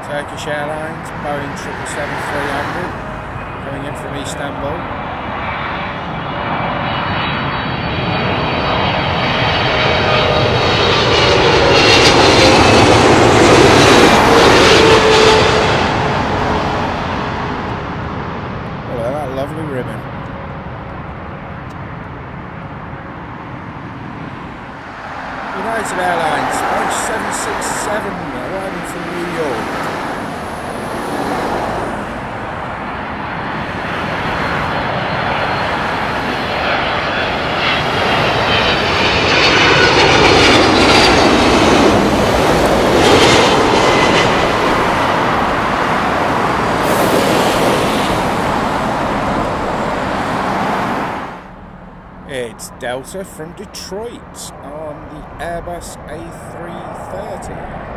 Turkish Airlines, Boeing 777-300, coming in from Istanbul. Oh, that lovely ribbon. United Airlines, Boeing 767, arriving from New York. It's Delta from Detroit on the Airbus A330.